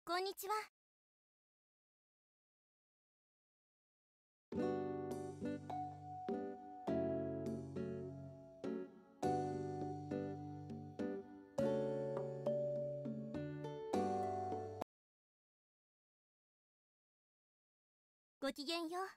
こんにちは。ごきげんよう。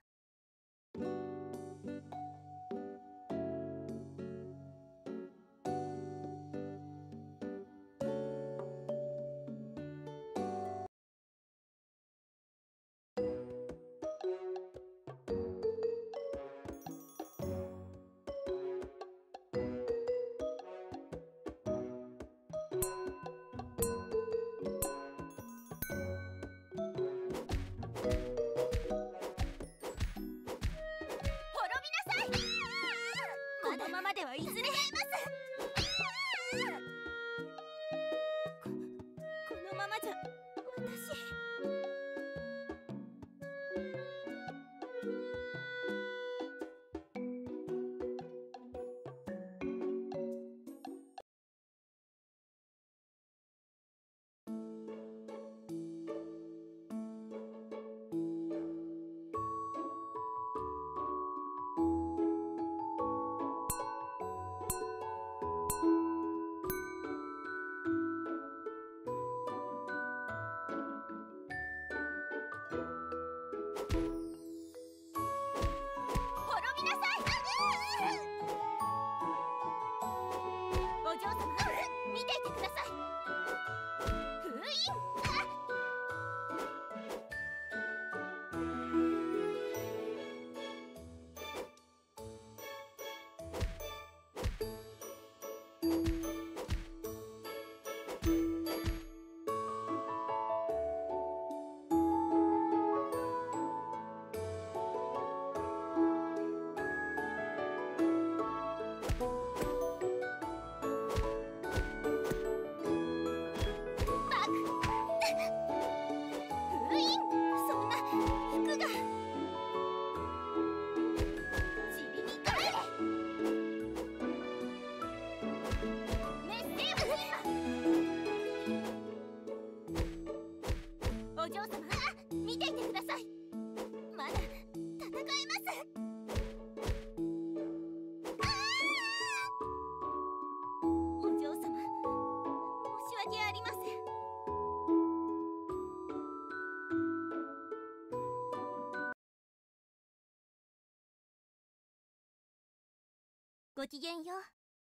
ごきげんよう。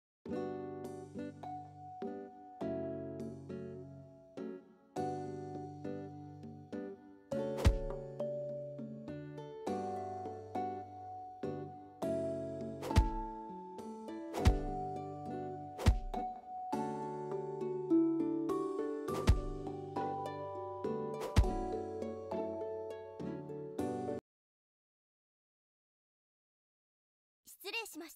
失礼しました。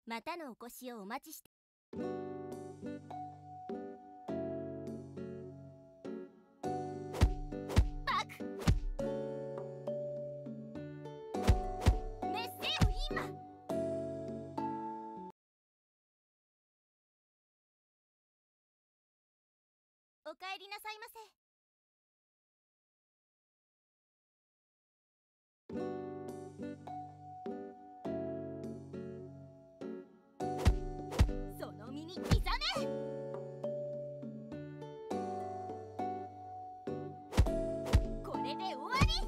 またのお越しをお待ちして。バクメッセよ今。おかえりなさいませ。その身に刻め。これで終わり。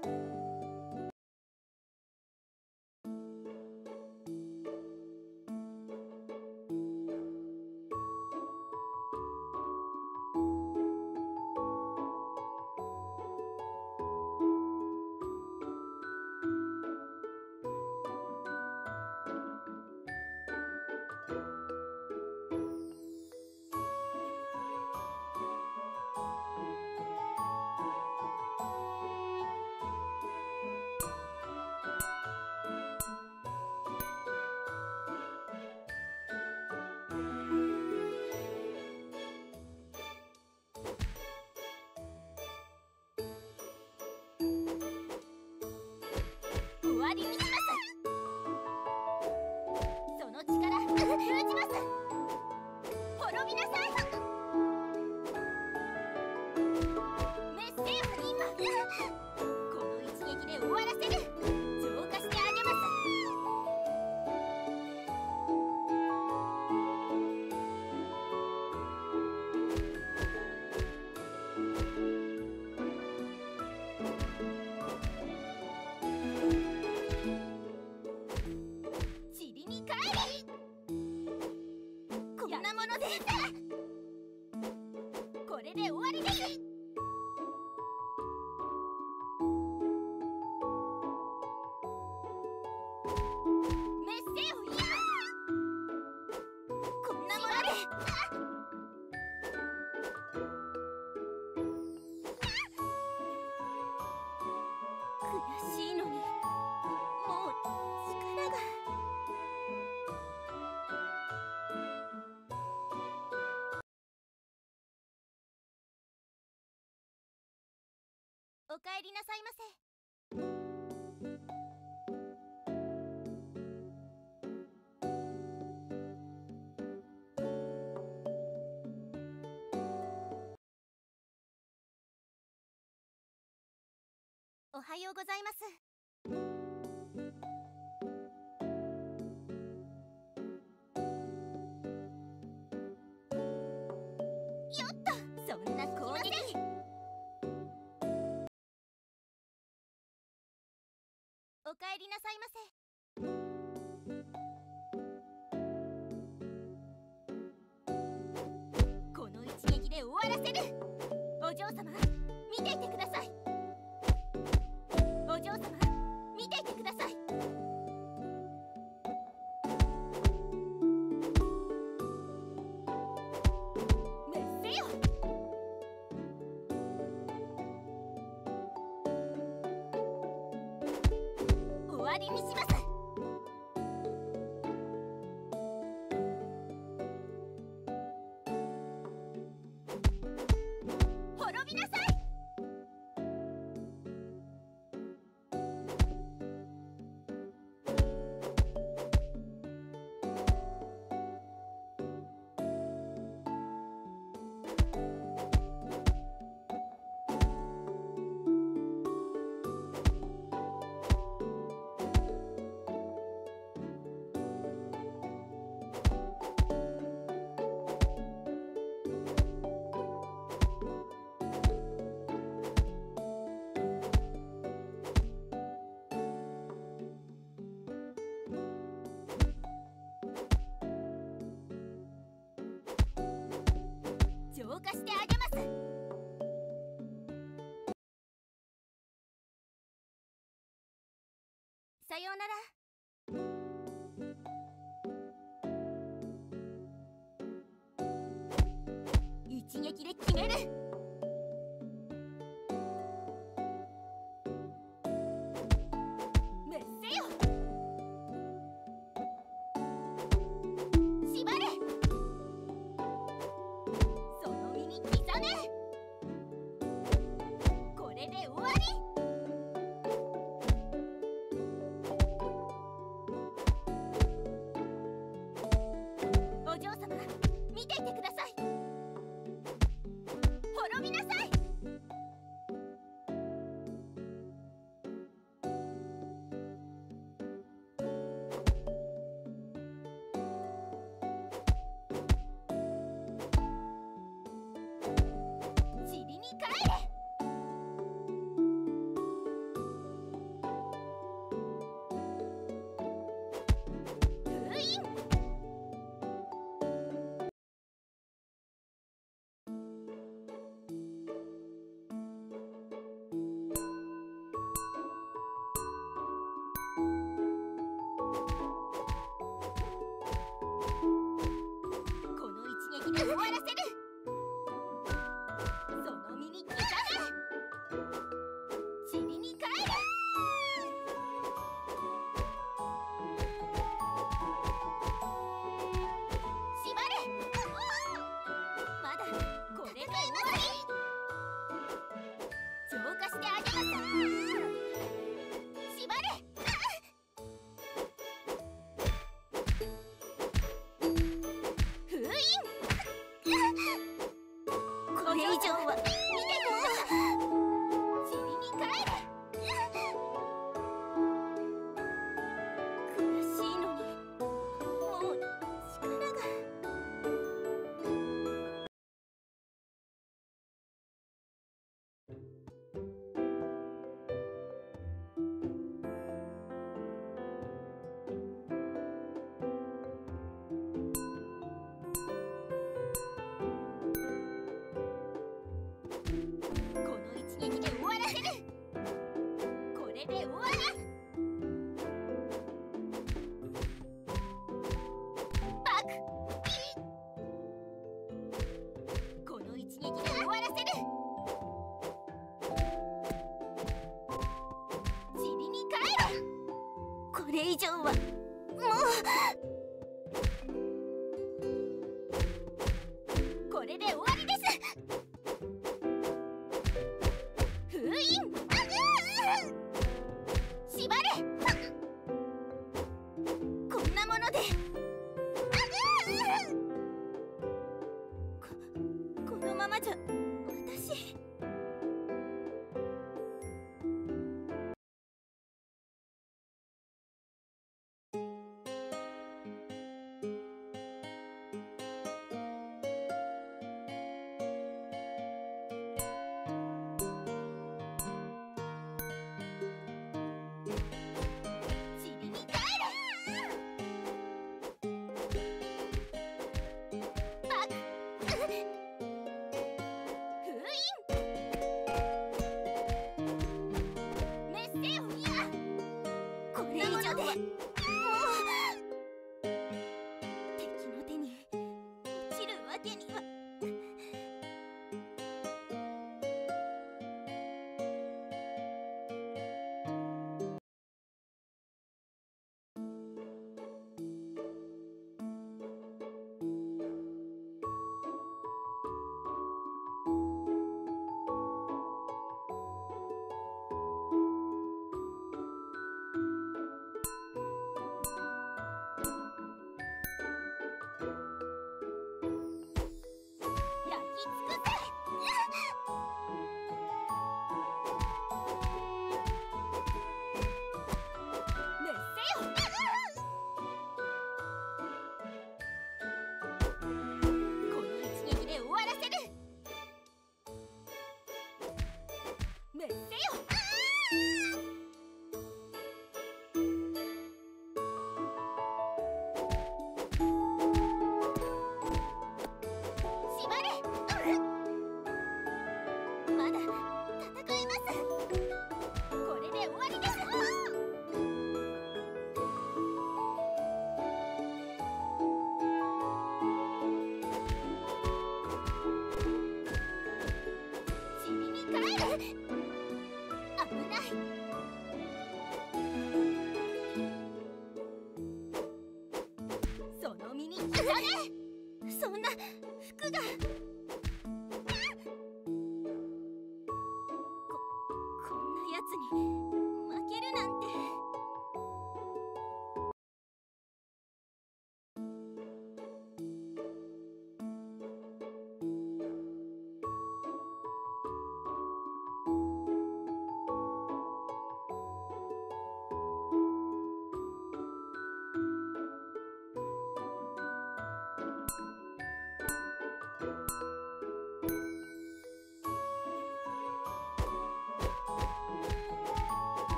終わりにします。その力封じます。滅びなさい。メッセよ今。この一撃で終わらせる。浄化してあげます。塵に帰れ。こんなものでこれで終わりです。メッセよ今。こんなもので悔しいのにもう力が。おかえりなさいませ。おはようございます。よっと、そんな攻撃。おかえりなさいませ。この一撃で終わらせる。お嬢様見ていてください。お嬢様見ていてください。メッセよ。終わりにします。滅びなさい。浄化してあげます。さようなら。一撃で決める。メッセよ。 以上は見ても尻に帰る。悔しいのにもう力が。これ以上はもう。これで終わりです。封印。縛れ。こんなものでこのままじゃ私。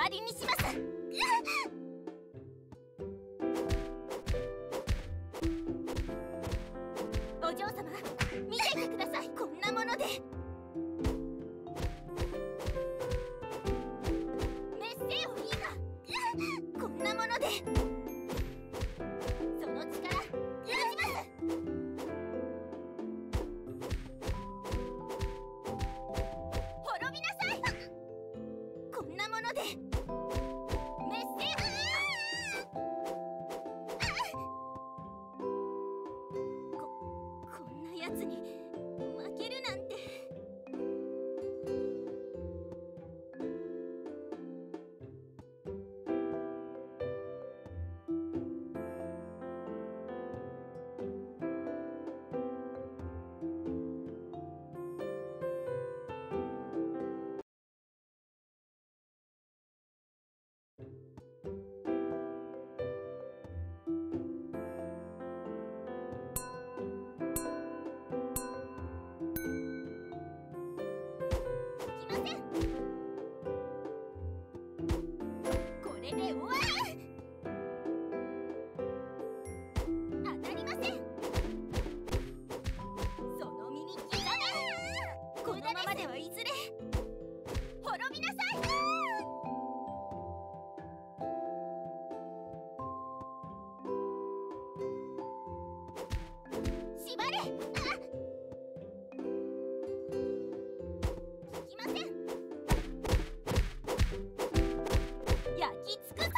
わりにします。お嬢様、見ていてください。こんなものでメッセをいいか。こんなものでその力封じます。滅びなさい。こんなものでメッセをこんなやつに負けるなんて。これで終わり。当たりません。その耳刻め。このままではいずれ滅びなさい。縛れ。聞きません。焼き尽くせ。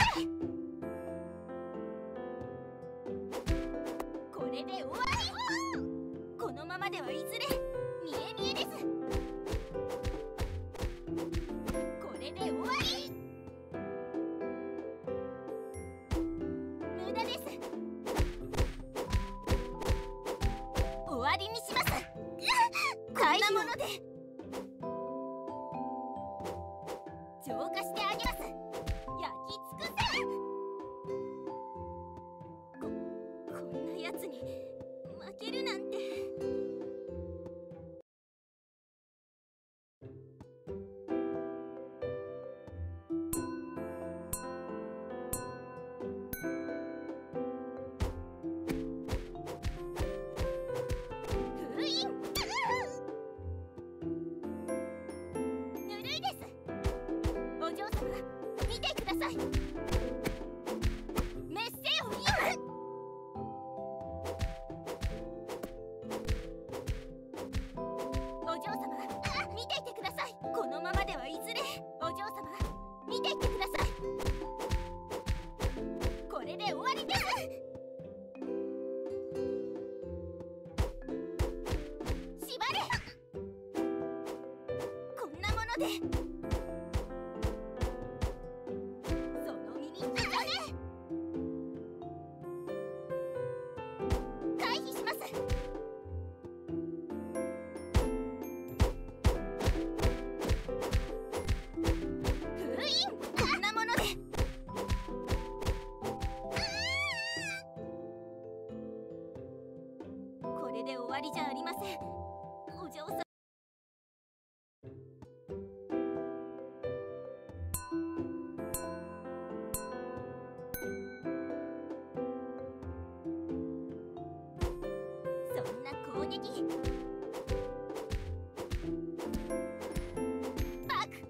これで終わり。このままではいずれ見え見えです。これで終わり。無駄です。終わりにします。こんなもので浄化してあげます。焼き尽くせ。こんなやつに負けるなんて。封印。ぬるいです。お嬢様、見てください。メッセを言う。お嬢様、見ていてください。このままではいずれ。お嬢様、見ていてください。これで終わりです。縛れ。こんなものでその耳刻め。回避します。封印。こんなものでこれで終わりじゃありません。お嬢様、そんな攻撃バク。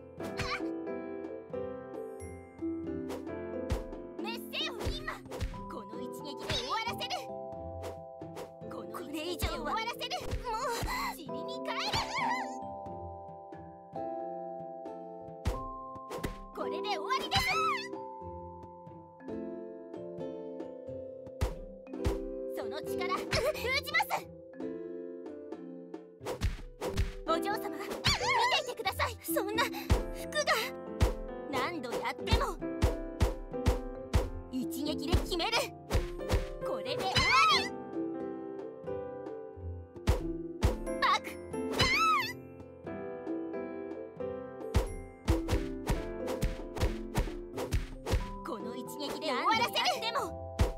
メッセを今。この一撃で終わらせる。これ以上終わらせる。もう尻に帰る。これで終わりです。その力封じます。お嬢様、見ていてください。そんな服が何度やっても一撃で決める。これで終わり。バク。この一撃で終わらせる。でも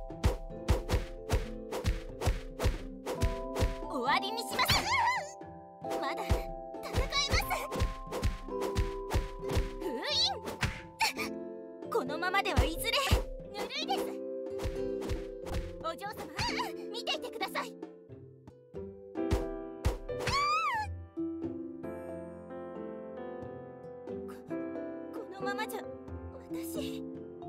終わりにします。まだ戦えます。封印。 嬢様見ていてください。このままじゃ私。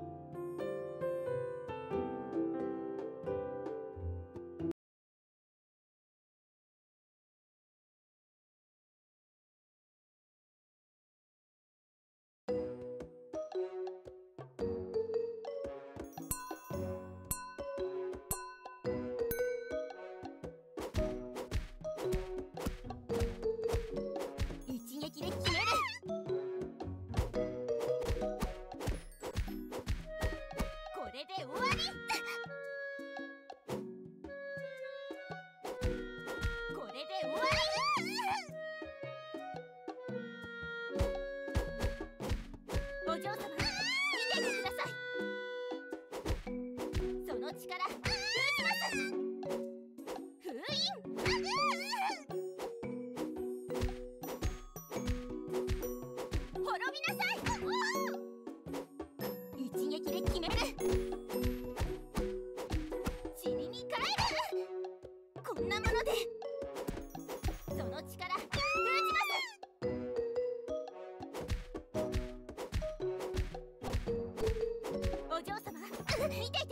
一撃で決める。これで終わり。これで終わり。お嬢様見ていてください。その力封じます。封印。滅びなさい。一撃で決める。塵に帰る。こんなものでその力封じます。お嬢様見ていて